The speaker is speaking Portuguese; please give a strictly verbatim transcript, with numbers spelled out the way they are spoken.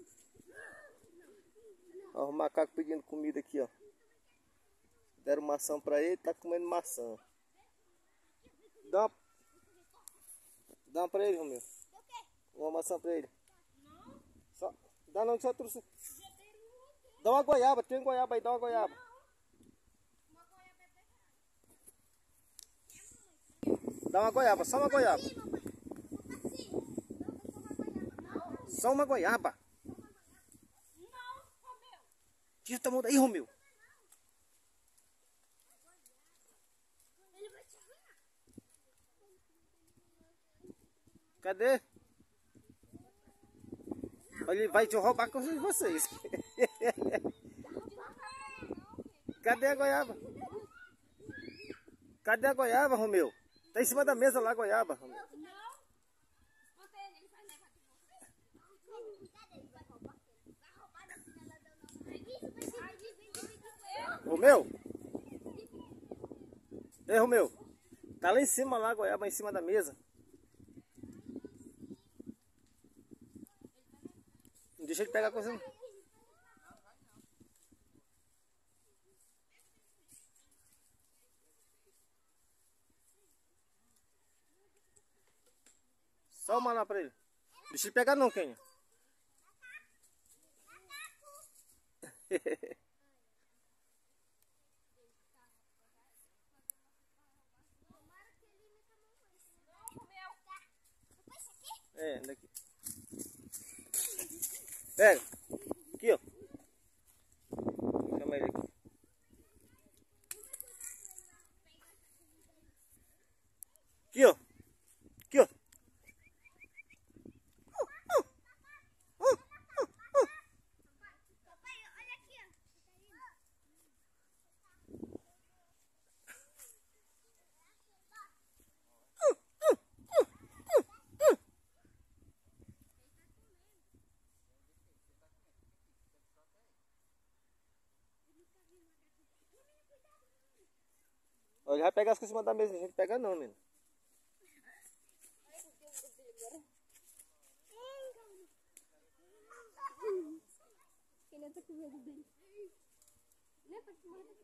Ó, o macaco pedindo comida aqui, ó. Deram maçã pra ele, tá comendo maçã. Dá uma, dá uma pra ele, Romeu. Uma maçã pra ele. Só, dá não, só trouxe. Dá uma goiaba, tem goiaba aí, dá uma goiaba. Dá uma goiaba, só uma goiaba. Só uma goiaba. Tira o tamanho daí, Romeu. Cadê? Ele vai te roubar com vocês. Cadê a goiaba? Cadê a goiaba, Romeu? Tá em cima da mesa lá a goiaba, Romeu. Romeu? Ei, Romeu. Tá lá em cima lá a goiaba, em cima da mesa. Não deixa ele pegar a coisa. Só uma lá pra ele. Deixa ele pegar não, Kenha. É, daqui. Pega. Aqui, ó. Chama ele aqui. Aqui, ó. Aqui, ó. Ele vai pegar as coisas em cima da mesa, a gente pega não, menino. Ele tá com medo dele. Não é pra te morrer.